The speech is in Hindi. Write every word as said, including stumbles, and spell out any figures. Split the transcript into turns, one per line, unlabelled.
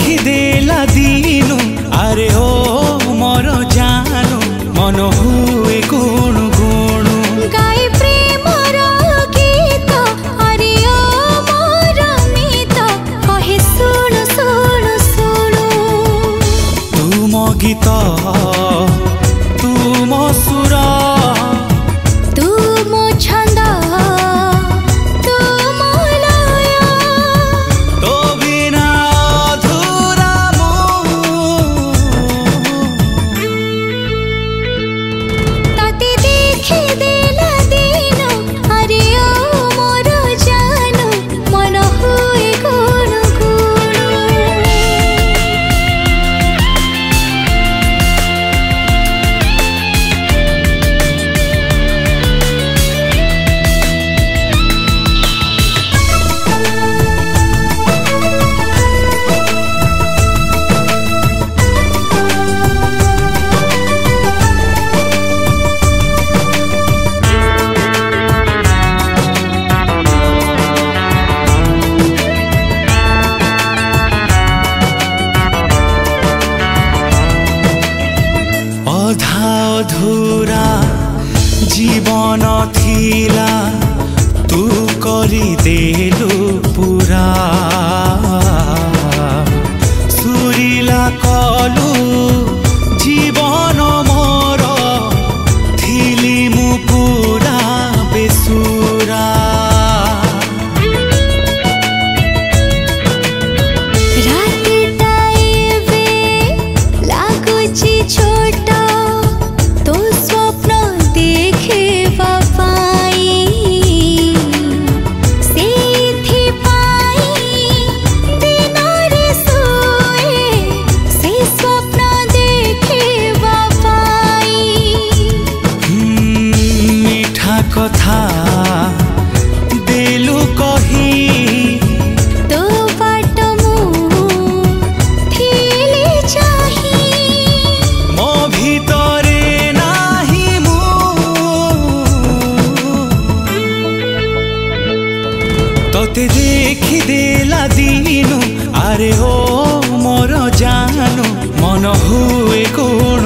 देखी देला दीनु अरे ओ मोर जानू मन हुए गुणु गुणु
गाई प्रेमर गीत अरे ओ मोर मीत कहे सुनु सुनु सुनु
तुम गीत तुम सुर
तुम छंद तुम लय
तो बिना अधूरा
तते देखी देला दीनु अरे ओ मोर जानू मन हुए गुणु गुणु
अधा अधूरा जीवन थिला तू करी देलु पूरा सुरीला कलु जीवन मोर थिली मु पूरा बेसुरा
रातिटा एबे लागुची छोट तो स्वप्न देखिबा पाई सेथिपाई दिनरे सोए से स्वप्न देखिबा पाई
मीठा कथा देलु कही
तो बाट मु थिली चाही
मो भितरे नाही मु तोते देखी देला दीनु अरे ओ मोर जानू मन हुए गुणु